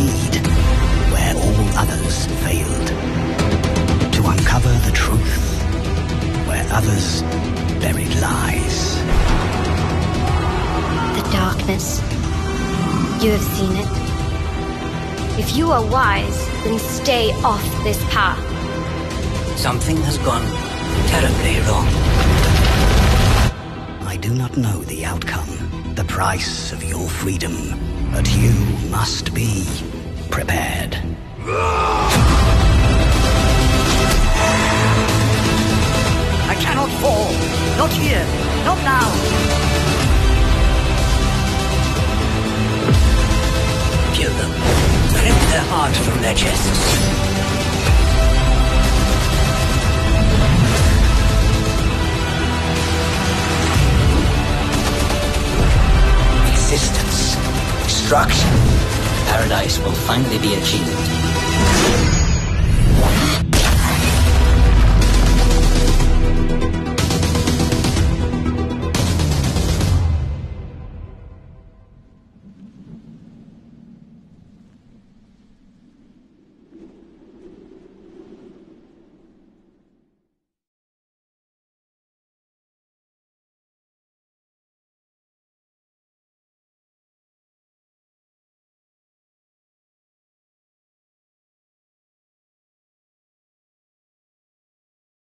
succeed where all others failed. To uncover the truth where others buried lies. The darkness. You have seen it. If you are wise, then stay off this path. Something has gone terribly wrong. I do not know the outcome, the price of your freedom, but you must be prepared. I cannot fall. Not here. Not now. Kill them. Rip their heart from their chests. Existence. Destruction. Paradise will finally be achieved.